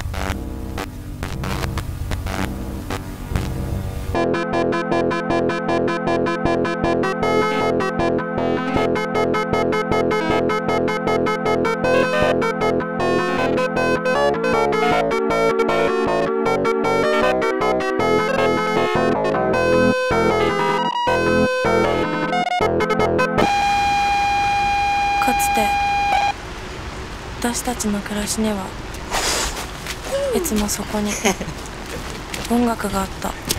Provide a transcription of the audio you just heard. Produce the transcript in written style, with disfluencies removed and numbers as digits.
かつて私たちの暮らしにはいつもそこに音楽があった。